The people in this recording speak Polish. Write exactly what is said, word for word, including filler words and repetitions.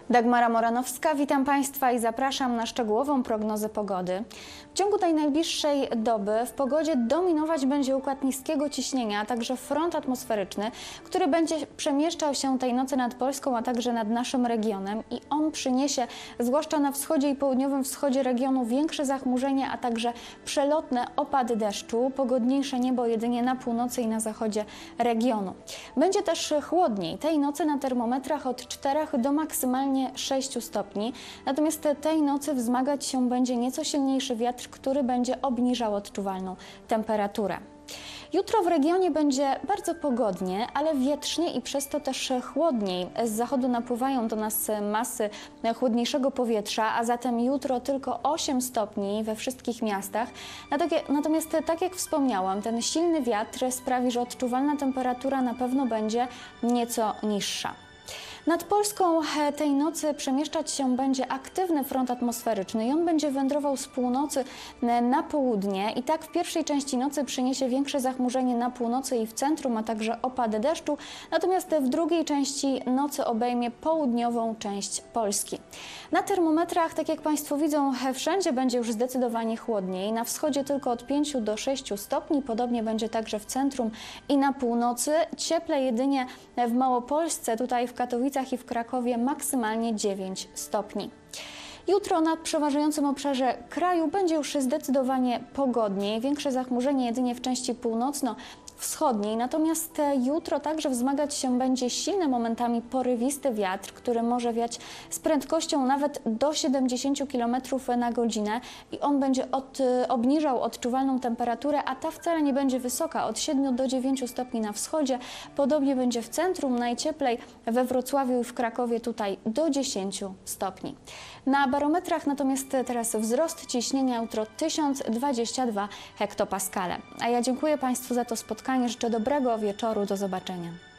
Dagmara Moranowska, witam Państwa i zapraszam na szczegółową prognozę pogody. W ciągu tej najbliższej doby w pogodzie dominować będzie układ niskiego ciśnienia, a także front atmosferyczny, który będzie przemieszczał się tej nocy nad Polską, a także nad naszym regionem i on przyniesie, zwłaszcza na wschodzie i południowym wschodzie regionu, większe zachmurzenie, a także przelotne opady deszczu, pogodniejsze niebo jedynie na północy i na zachodzie regionu. Będzie też chłodniej. Tej nocy na termometrach od czterech do maksymalnie sześciu stopni, natomiast tej nocy wzmagać się będzie nieco silniejszy wiatr, który będzie obniżał odczuwalną temperaturę. Jutro w regionie będzie bardzo pogodnie, ale wietrznie i przez to też chłodniej. Z zachodu napływają do nas masy chłodniejszego powietrza, a zatem jutro tylko osiem stopni we wszystkich miastach. Natomiast tak jak wspomniałam, ten silny wiatr sprawi, że odczuwalna temperatura na pewno będzie nieco niższa. Nad Polską tej nocy przemieszczać się będzie aktywny front atmosferyczny i on będzie wędrował z północy na południe i tak w pierwszej części nocy przyniesie większe zachmurzenie na północy i w centrum, a także opady deszczu, natomiast w drugiej części nocy obejmie południową część Polski. Na termometrach, tak jak Państwo widzą, wszędzie będzie już zdecydowanie chłodniej, na wschodzie tylko od pięciu do sześciu stopni, podobnie będzie także w centrum i na północy, cieplej jedynie w Małopolsce, tutaj w Katowicach i w Krakowie maksymalnie dziewięć stopni. Jutro na przeważającym obszarze kraju będzie już zdecydowanie pogodniej, większe zachmurzenie jedynie w części północno-wschodniej, natomiast jutro także wzmagać się będzie silny, momentami porywisty wiatr, który może wiać z prędkością nawet do siedemdziesięciu kilometrów na godzinę i on będzie od, obniżał odczuwalną temperaturę, a ta wcale nie będzie wysoka, od siedmiu do dziewięciu stopni na wschodzie, podobnie będzie w centrum, najcieplej we Wrocławiu i w Krakowie tutaj do dziesięciu stopni. Na barometrach natomiast teraz wzrost ciśnienia jutro tysiąc dwadzieścia dwa hektopaskale. A ja dziękuję Państwu za to spotkanie, życzę dobrego wieczoru, do zobaczenia.